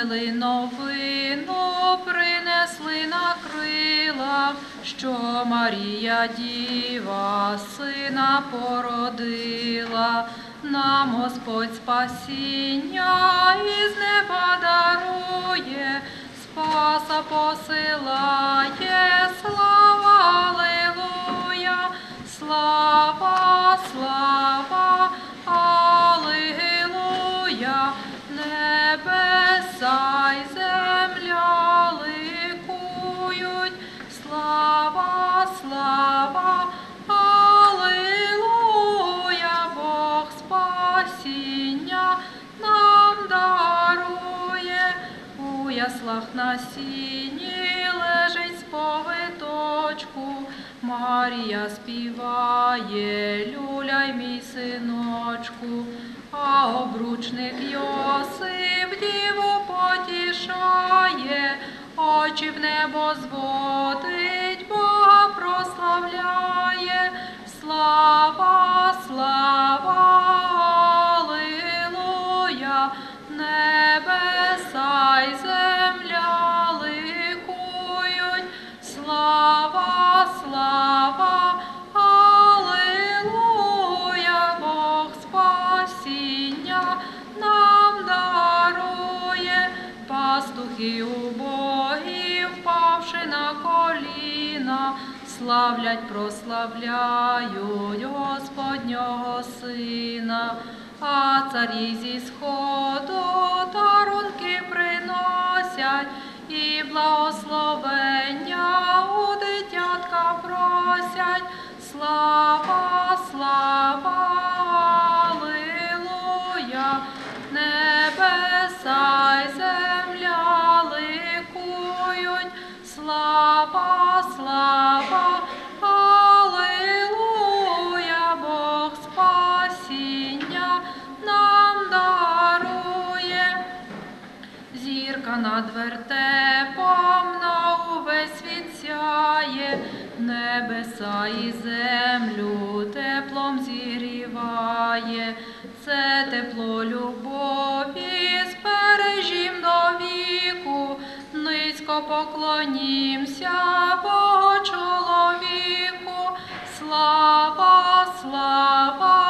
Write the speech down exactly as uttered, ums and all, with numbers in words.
ангели новину принесли на крилах, що Марія Діва сина породила. Нам Господь спасіння із неба дарує, Спаса посилає, слава, алілуя, слава, слава, алілуя, небеса й земля ликують, слава, слава, алілуя, Бог спасіння нам дарує. У яслах на сіні лежить сповиточку, Марія співає, люляй, мій синочку, а обручник Йосип діву потішає, очі в небо зводить, Бога прославляє, слава, слава, алілуя, небеса й земля ликують, слава, слава, алілуя, Бог спасіння нам дарує. Пастухи убогі, впавши на коліна, славлять, прославляють Господнього Сина. А царі зі сходу дарунки приносять і благословення у дитятка просять. Слава, слава, алілуя, небеса й земля ликують, слава, слава, алілуя, Бог спасіння нам дарує. Зірка над вертепом на увесь світ сяє, небеса і землю теплом зігріває. Це тепло любові збережім до віку, низько поклонімся Богу чоловіку. Слава, слава,